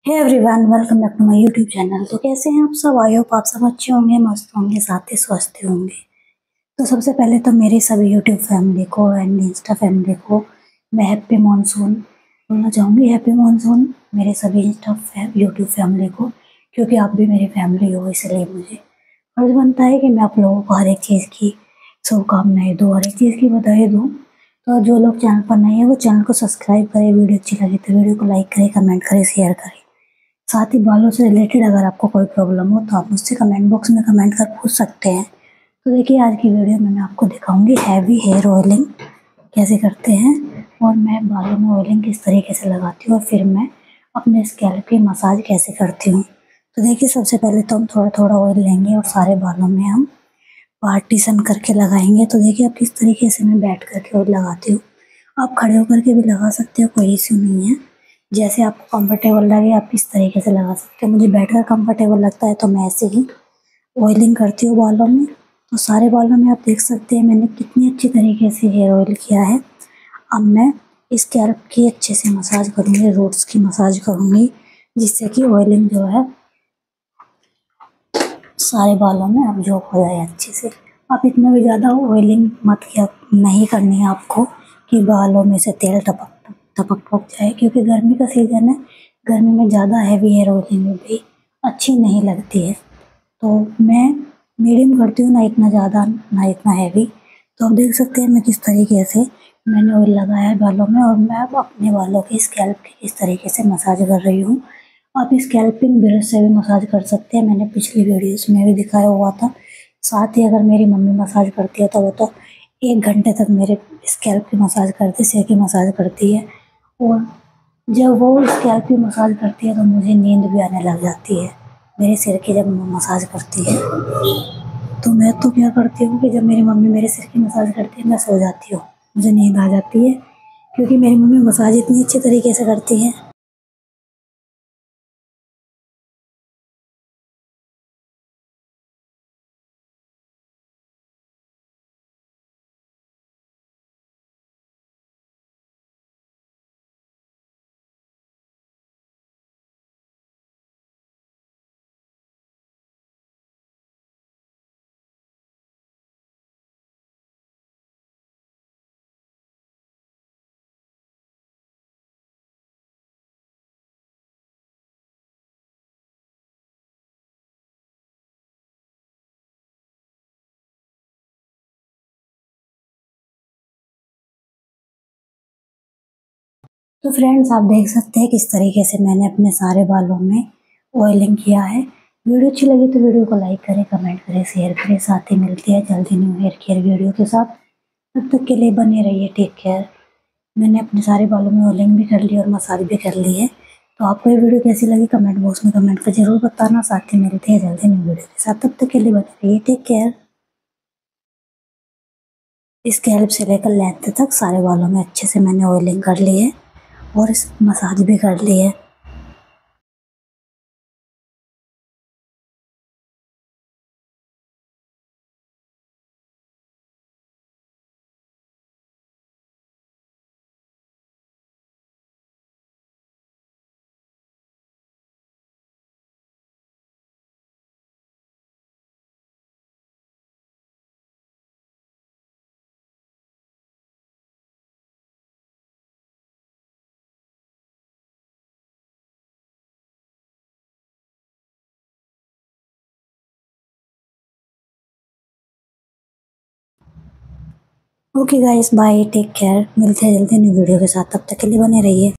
Hey everyone, welcome back to my YouTube channel. तो कैसे हैं आप सब? आई होप आप सब अच्छे होंगे, मस्त होंगे, साथ ही स्वस्थ होंगे। तो सबसे पहले तो मेरी सभी यूट्यूब फैमिली को एंड इंस्टा फैमिली को मैं हैप्पी मॉनसून बोलना चाहूँगी। हैप्पी मॉनसून मेरे सभी यूट्यूब फैमिली को, क्योंकि आप भी मेरी फैमिली हो, इसलिए मुझे फर्ज बनता है कि मैं आप लोगों को हर एक चीज़ की शुभकामनाएं दूँ, हर एक चीज़ की बधाई दूँ। तो जो लोग चैनल पर नए हैं वो चैनल को सब्सक्राइब करें, वीडियो अच्छी लगी तो वीडियो को लाइक करें, कमेंट करें, शेयर करें। साथ ही बालों से रिलेटेड अगर आपको कोई प्रॉब्लम हो तो आप मुझसे कमेंट बॉक्स में कमेंट कर पूछ सकते हैं। तो देखिए, आज की वीडियो में मैं आपको दिखाऊंगी हैवी हेयर ऑयलिंग कैसे करते हैं, और मैं बालों में ऑयलिंग किस तरीके से लगाती हूँ, और फिर मैं अपने स्कैल्प की मसाज कैसे करती हूँ। तो देखिए, सबसे पहले तो हम थोड़ा थोड़ा ऑयल लेंगे और सारे बालों में हम पार्टीशन करके लगाएंगे। तो देखिए, आप किस तरीके से मैं बैठ करके ऑयल लगाती हूँ। आप खड़े होकर के भी लगा सकते हो, कोई इश्यू नहीं है। जैसे आपको कंफर्टेबल लगे आप इस तरीके से लगा सकते हो। मुझे बैठकर कंफर्टेबल लगता है तो मैं ऐसे ही ऑयलिंग करती हूँ बालों में। तो सारे बालों में आप देख सकते हैं मैंने कितनी अच्छी तरीके से हेयर ऑयल किया है। अब मैं स्कैल्प की अच्छे से मसाज करूँगी, रूट्स की मसाज करूँगी, जिससे कि ऑयलिंग जो है सारे बालों में अब्जॉर्ब हो जाए अच्छे से। आप इतना भी ज़्यादा ऑयलिंग मत किया, नहीं करनी है आपको कि बालों में से तेल टपक टपक टपक जाए, क्योंकि गर्मी का सीज़न है। गर्मी में ज़्यादा हैवी हेयर ऑयलिंग भी अच्छी नहीं लगती है। तो मैं मीडियम करती हूँ, ना इतना ज़्यादा ना इतना हैवी। तो आप देख सकते हैं मैं किस तरीके से मैंने ऑयल लगाया है बालों में, और मैं अब अपने बालों की स्कैल्प की किस तरीके से मसाज कर रही हूँ। आप स्कैल्पिंग ब्रश से भी मसाज कर सकते हैं, मैंने पिछली वीडियोस में भी दिखाया हुआ था। साथ ही अगर मेरी मम्मी मसाज करती है तो वो तो 1 घंटे तक मेरे स्कैल्प की मसाज करती, सिर की मसाज करती है। और जब वो स्कैल्प की मसाज करती है तो मुझे नींद भी आने लग जाती है मेरे सिर की जब मसाज करती है। तो मैं तो क्या करती हूँ कि जब मेरी मम्मी मेरे सिर की मसाज करती है मैं सो जाती हूँ, मुझे नींद आ जाती है, क्योंकि मेरी मम्मी मसाज इतनी अच्छी तरीके से करती है। तो फ्रेंड्स, आप देख सकते हैं किस तरीके से मैंने अपने सारे बालों में ऑयलिंग किया है। वीडियो अच्छी लगी तो वीडियो को लाइक करें, कमेंट करें, शेयर करें। साथ ही मिलती है जल्दी न्यू हेयर केयर वीडियो के साथ। तब तक के लिए बने रहिए, टेक केयर। मैंने अपने सारे बालों में ऑयलिंग भी कर ली और मसाज भी कर ली है। तो आपको ये वीडियो कैसी लगी कमेंट बॉक्स में कमेंट कर जरूर बताना। साथ ही मिलते हैं जल्दी न्यू वीडियो के साथ। तब तक के लिए बने रहिए, टेक केयर। स्कैल्प से लेकर लेंथ तक सारे बालों में अच्छे से मैंने ऑयलिंग कर ली है और मसाज भी कर ली है। Okay guys, bye, take care. मिलते हैं जल्दी न्यू वीडियो के साथ। तब तक के लिए बने रहिए।